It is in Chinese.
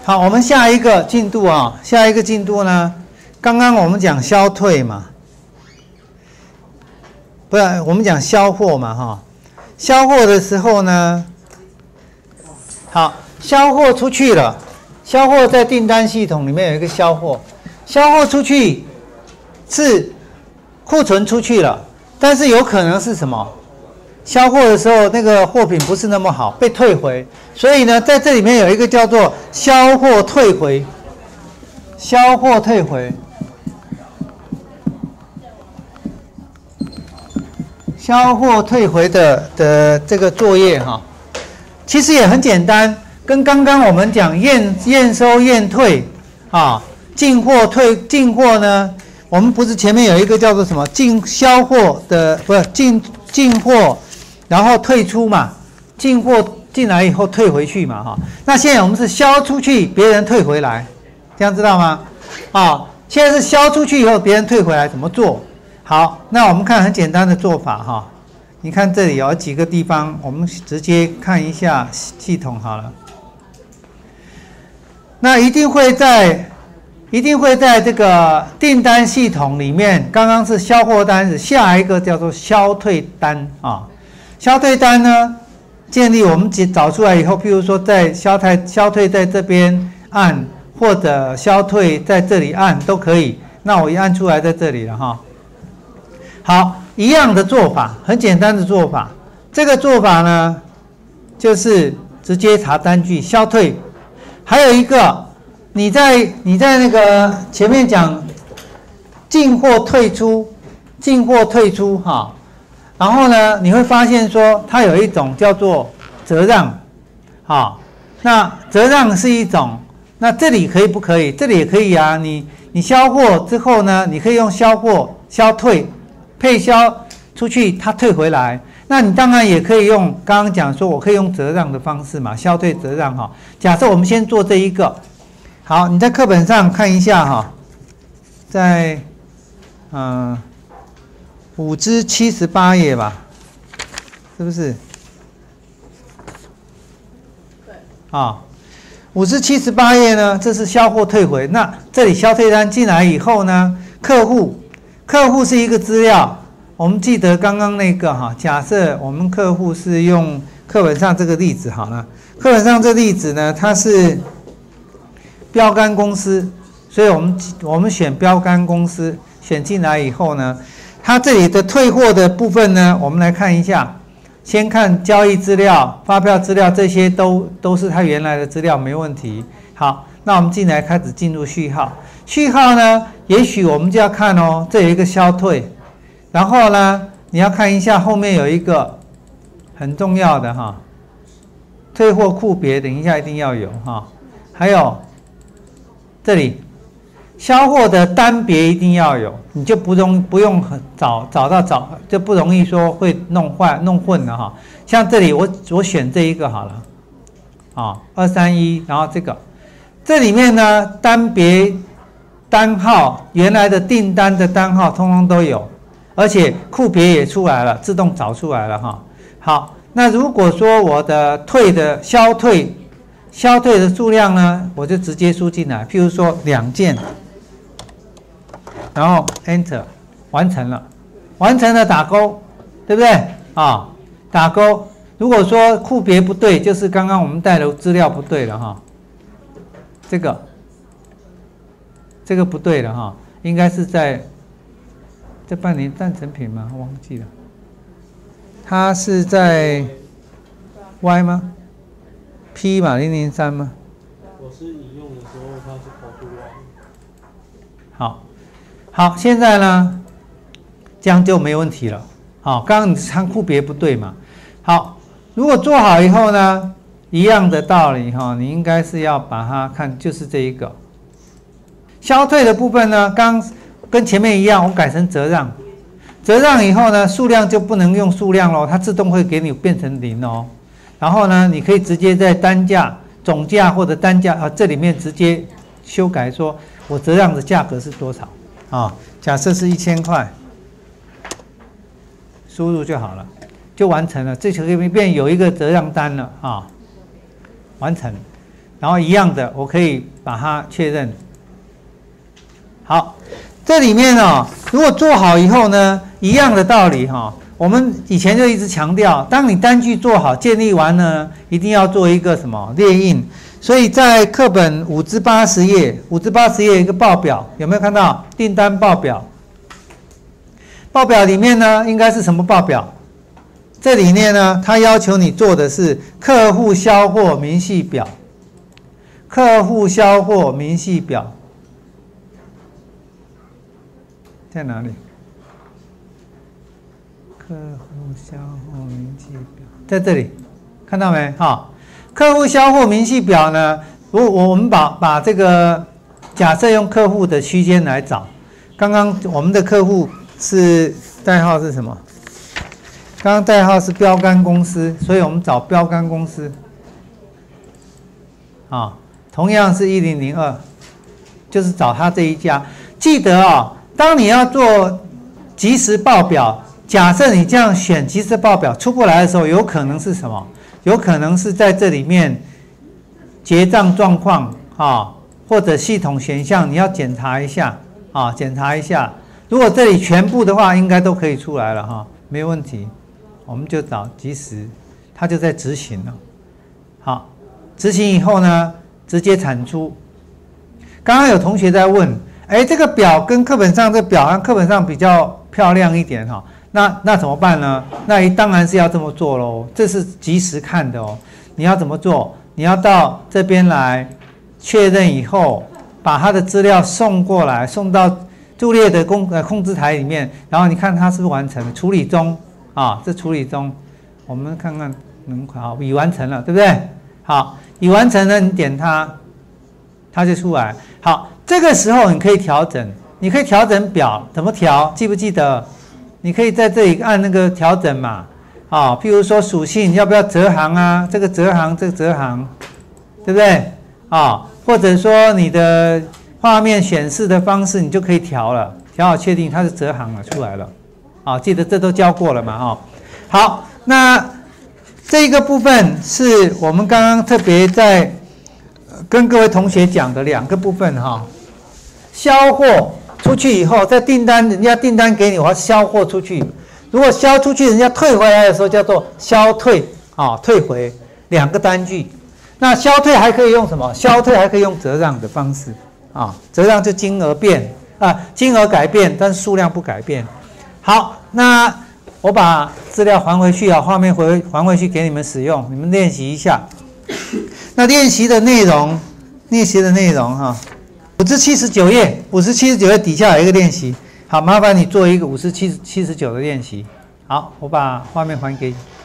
好，我们下一个进度啊，下一个进度呢，刚刚我们讲销退嘛，不是我们讲销货嘛哈，销货的时候呢，好，销货出去了，销货在订单系统里面有一个销货，销货出去是库存出去了，但是有可能是什么？销货的时候，那个货品不是那么好，被退回，所以呢，在这里面有一个叫做销货退回，销货退回，销货退回的这个作业哈，其实也很简单，跟刚刚我们讲验收验退啊，进货呢，我们不是前面有一个叫做什么销货的，不是进货。然后退出嘛，进货进来以后退回去嘛，哈。那现在我们是销出去，别人退回来，这样知道吗？啊，现在是销出去以后别人退回来，怎么做？好，那我们看很简单的做法哈。你看这里有几个地方，我们直接看一下系统好了。那一定会在这个订单系统里面，刚刚是销货单，下一个叫做销退单啊。销退单呢，建立我们找出来以后，譬如说在销退在这边按，或者销退在这里按都可以。那我一按出来在这里了哈。好，一样的做法，很简单的做法。这个做法呢，就是直接查单据销退。还有一个，你在那个前面讲进货退出哈。然后呢，你会发现说，它有一种叫做折让，好，那折让是一种，那这里可以不可以？这里也可以啊。你销货之后呢，你可以用销货、销退、配销出去，它退回来。那你当然也可以用刚刚讲说，我可以用折让的方式嘛，销退折让哈。假设我们先做这一个，好，你在课本上看一下哈，在5至78页吧，是不是？对。啊，5至78页呢，这是销货退回。那这里销退单进来以后呢，客户是一个资料，我们记得刚刚那个哈，假设我们客户是用课本上这个例子好了，课本上这例子呢，它是标杆公司，所以我们选标杆公司，选进来以后呢。它这里的退货的部分呢，我们来看一下。先看交易资料、发票资料，这些都是它原来的资料，没问题。好，那我们开始进入序号。序号呢，也许我们就要看哦，这有一个销退，然后呢，你要看一下后面有一个很重要的哈，退货库别，等一下一定要有哈。还有这里。销货的单别一定要有，你就不用找就不容易说会弄混了哈。像这里我选这一个好了，啊231，然后这里面呢单别单号原来的订单的单号通通都有，而且库别也出来了，自动找出来了哈。好，那如果说我的销退的数量呢，我就直接输进来，譬如说2件。然后 Enter 完成了打勾，对不对啊？打勾。如果说库别不对，就是刚刚我们带的资料不对了哈。这个不对了哈，应该是在这半年半成品吗？忘记了，它是在 Y 吗 ？P 嘛003吗？ 我是引用的时候，它是跑出 Y。 好，现在呢，这样就没问题了。好，刚刚你仓库别不对嘛。好，如果做好以后呢，一样的道理哈，你应该是要把它看，就是这一个销退的部分呢，刚跟前面一样，我改成折让。折让以后呢，数量就不能用数量咯，它自动会给你变成0哦。然后呢，你可以直接在单价、总价或者单价这里面直接修改，说我折让的价格是多少。假设是1000块，输入就好了，就完成了。这就可以变有一个折让单了啊，完成。 然后一样的，我可以把它确认。好，这里面哦，如果做好以后呢，一样的道理哈。我们以前就一直强调，当你单据做好建立完呢，一定要做一个什么列印。所以在课本5至80页，5至80页一个报表，有没有看到订单报表？报表里面呢，应该是什么报表？这里面呢，它要求你做的是客户销货明细表。客户销货明细表在哪里？客户销货明细表在这里，看到没？哈，客户销货明细表呢，我们把这个假设用客户的区间来找。刚刚我们的客户是代号是什么？刚刚代号是标杆公司，所以我们找标杆公司。啊，同样是1002，就是找他这一家。记得哦，当你要做即时报表。假设你这样选即时报表出不来的时候，有可能是什么？有可能是在这里面结账状况啊，或者系统选项你要检查一下啊，检查一下。如果这里全部的话，应该都可以出来了哈，没问题。我们就找即时，它就在执行了。好，执行以后呢，直接产出。刚刚有同学在问，哎，这个表跟课本上这表，好像课本上比较漂亮一点哈。那怎么办呢？那当然是要这么做咯，这是即时看的哦。你要怎么做？你要到这边来确认以后，把它的资料送过来，送到助列的控制台里面，然后你看它是不是完成了？处理中啊，这处理中，我们看看好，已完成了，对不对？好，已完成了，你点它，它就出来。好，这个时候你可以调整，你可以调整表，怎么调？记不记得？你可以在这里按那个调整嘛，啊，譬如说属性要不要折行啊？这个折行，这个折行，对不对？啊，或者说你的画面显示的方式，你就可以调了，调好确定它是折行了，出来了，啊，记得这都教过了嘛，哈。好，那这个部分是我们刚刚特别在跟各位同学讲的2个部分哈，销货。出去以后，在订单人家订单给你，我要销货出去。如果销出去，人家退回来的时候叫做销退啊，退回2个单据。那销退还可以用什么？销退还可以用折让的方式啊，折让就金额变啊，金额改变，但是数量不改变。好，那我把资料还回去啊，画面还回去给你们使用，你们练习一下。那练习的内容哈。5至79页，5至79页底下有一个练习，好，麻烦你做一个5至79的练习。好，我把画面还给你。